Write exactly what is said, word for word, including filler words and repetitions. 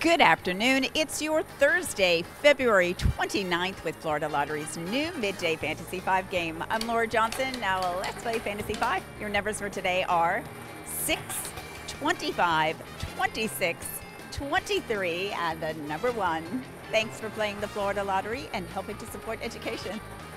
Good afternoon. It's your Thursday, February twenty-ninth with Florida Lottery's new Midday Fantasy five game. I'm Laura Johnson. Now let's play Fantasy five. Your numbers for today are six, twenty-five, twenty-six, twenty-three, and the number one. Thanks for playing the Florida Lottery and helping to support education.